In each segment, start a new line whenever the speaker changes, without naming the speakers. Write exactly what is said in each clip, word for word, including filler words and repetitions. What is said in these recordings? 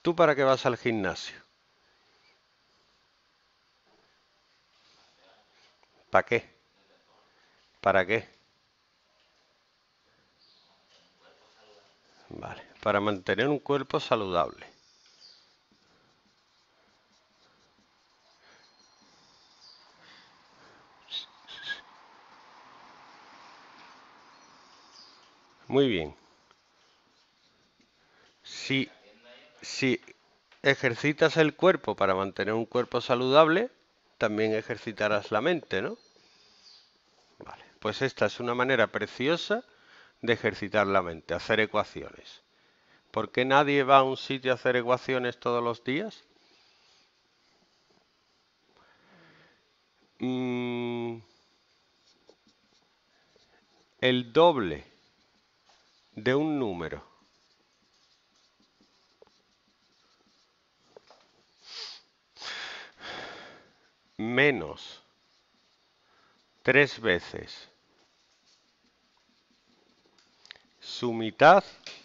¿Tú para qué vas al gimnasio? ¿Para qué? ¿Para qué? Vale, para mantener un cuerpo saludable. Muy bien. Si, si ejercitas el cuerpo para mantener un cuerpo saludable, también ejercitarás la mente, ¿no? Vale, pues esta es una manera preciosa de ejercitar la mente, hacer ecuaciones. ¿Por qué nadie va a un sitio a hacer ecuaciones todos los días? Mm, el doble de un número menos tres veces su mitad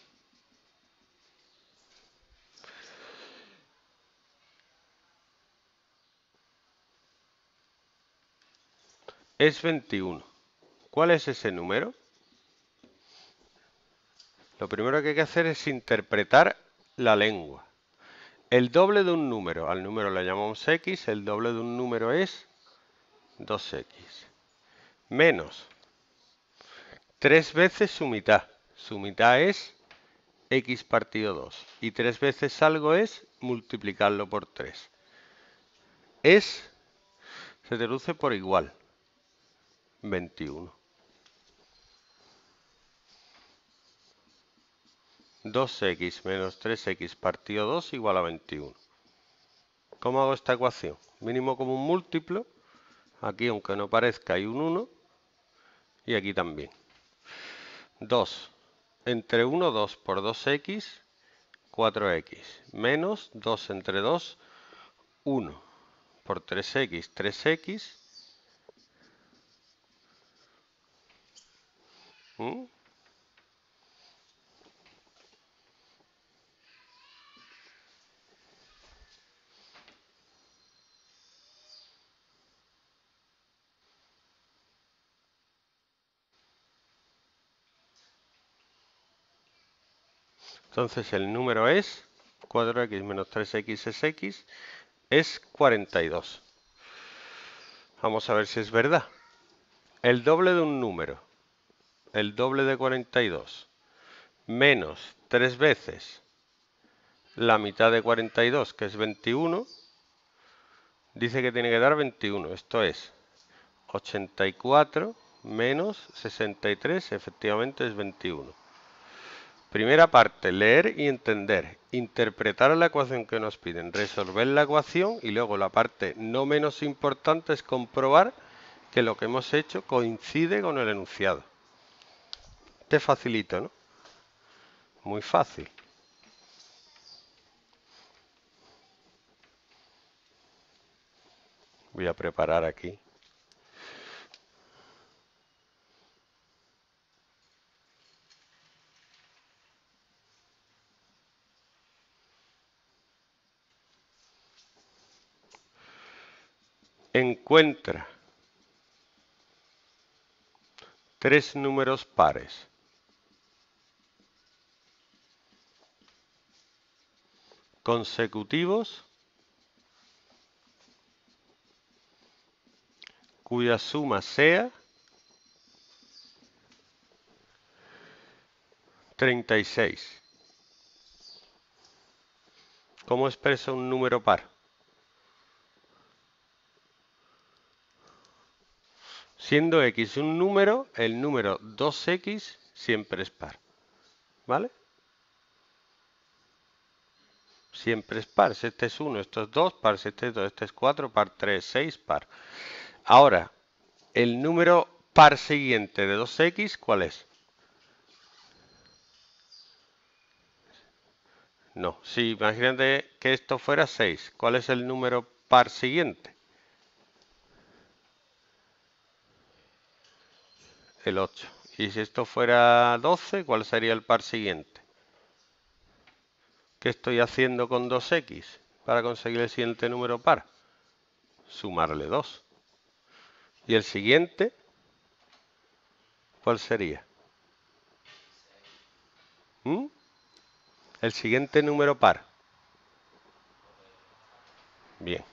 es veintiuno. ¿Cuál es ese número? Lo primero que hay que hacer es interpretar la lengua. El doble de un número, al número le llamamos x, el doble de un número es dos equis. Menos tres veces su mitad. Su mitad es x partido dos. Y tres veces algo es multiplicarlo por tres. Es, se traduce por igual, veintiuno. dos equis menos tres equis partido dos igual a veintiuno. ¿Cómo hago esta ecuación? Mínimo común múltiplo. Aquí, aunque no parezca, hay un uno. Y aquí también. dos. Entre uno, dos por dos equis, cuatro equis. Menos dos entre dos, uno. Por tres equis, tres equis. ¿Mm? Entonces el número es cuatro equis menos tres equis es x, es cuarenta y dos. Vamos a ver si es verdad. El doble de un número, el doble de cuarenta y dos, menos tres veces la mitad de cuarenta y dos, que es veintiuno, dice que tiene que dar veintiuno. Esto es ochenta y cuatro menos sesenta y tres, efectivamente es veintiuno. Primera parte, leer y entender. Interpretar la ecuación que nos piden, resolver la ecuación y luego la parte no menos importante es comprobar que lo que hemos hecho coincide con el enunciado. Te facilito, ¿no? Muy fácil. Voy a preparar aquí. Encuentra tres números pares consecutivos cuya suma sea treinta y seis. ¿Cómo expresa un número par? Siendo x un número, el número dos equis siempre es par. ¿Vale? Siempre es par. Si este es uno, esto es dos, par. Si este es dos, este es cuatro, par tres, seis, par. Ahora, el número par siguiente de dos equis, ¿cuál es? No, si imagínate que esto fuera seis, ¿cuál es el número par siguiente? El ocho. Y si esto fuera doce, ¿cuál sería el par siguiente? ¿Qué estoy haciendo con dos equis para conseguir el siguiente número par? Sumarle dos. ¿Y el siguiente? ¿Cuál sería? ¿Mm? El siguiente número par. Bien.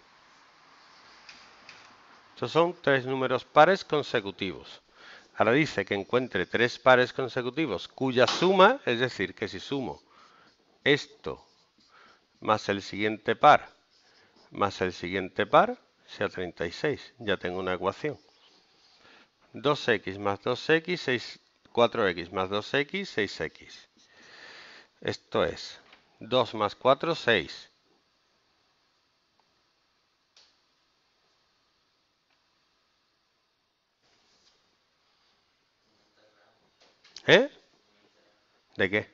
Estos son tres números pares consecutivos. Ahora dice que encuentre tres pares consecutivos cuya suma, es decir, que si sumo esto más el siguiente par más el siguiente par, sea treinta y seis. Ya tengo una ecuación. dos equis más dos equis, seis, cuatro equis más dos equis, seis equis. Esto es dos más cuatro, seis. ¿Eh? ¿De qué?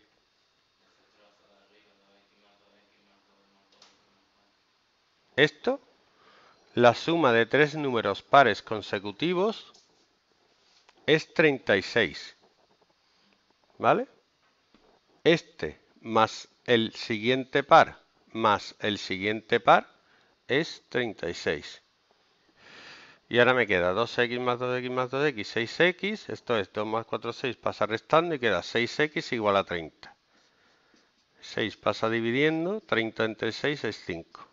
Esto, la suma de tres números pares consecutivos es treinta y seis. ¿Vale? Este más el siguiente par más el siguiente par es treinta y seis. Y ahora me queda dos equis más dos equis más dos equis, seis equis. Esto es dos más cuatro, seis, pasa restando y queda seis equis igual a treinta. seis pasa dividiendo, treinta entre seis es cinco.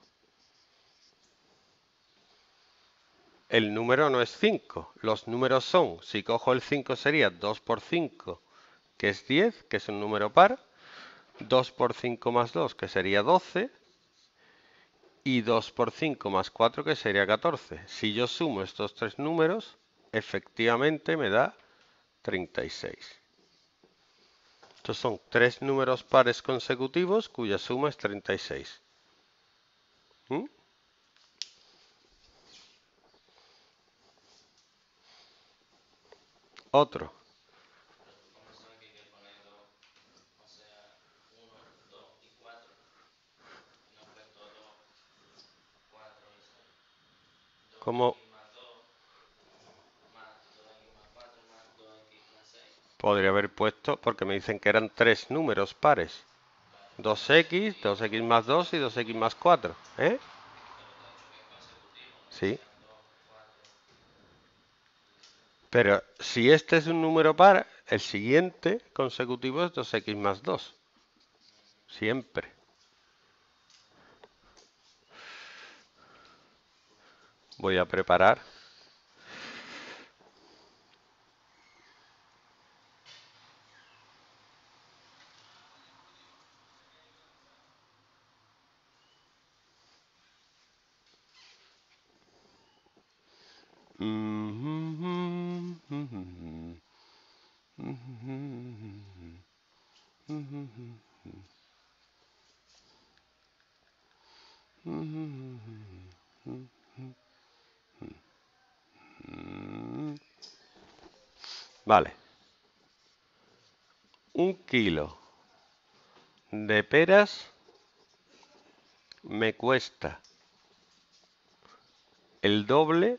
El número no es cinco, los números son, si cojo el cinco sería dos por cinco, que es diez, que es un número par, dos por cinco más dos, que sería doce, y dos por cinco más cuatro, que sería catorce. Si yo sumo estos tres números, efectivamente me da treinta y seis. Estos son tres números pares consecutivos cuya suma es treinta y seis. ¿Mm? Otro. ¿Cómo podría haber puesto? Porque me dicen que eran tres números pares. dos equis, dos equis más dos y dos equis más cuatro. ¿Eh? Sí. Pero si este es un número par, el siguiente consecutivo es dos equis más dos. Siempre. Voy a preparar. Vale. Un kilo de peras me cuesta el doble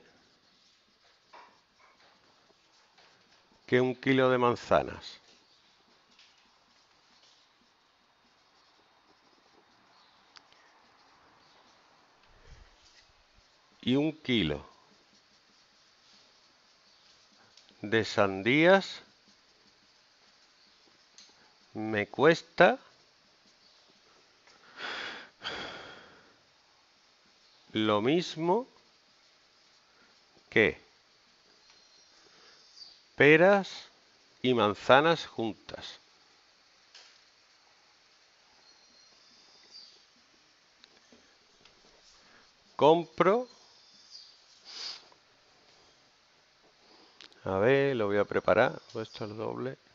que un kilo de manzanas. Y un kilo de sandías me cuesta lo mismo que peras y manzanas juntas. Compro, a ver, lo voy a preparar, puesto el doble.